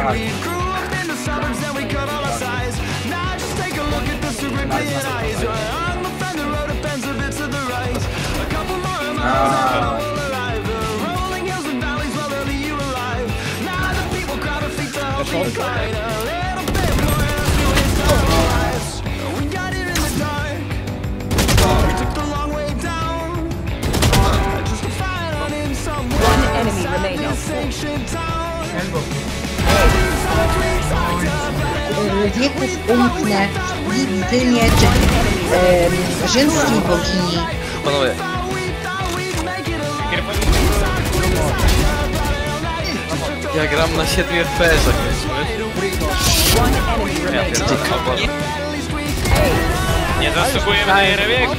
Tak. Enemy remaining. Wieków umknę w dymie rzymskiej bogini. Panowie. Ja gram na 7 FPS-ach, Nie zasługujemy na Jerebieg.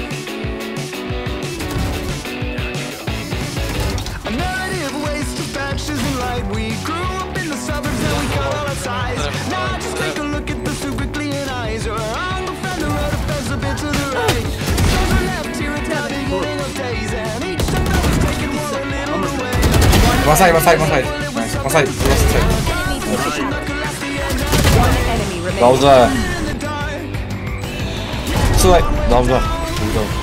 One side. Nice. One side. Dobrze. Słuchaj. Dobrze.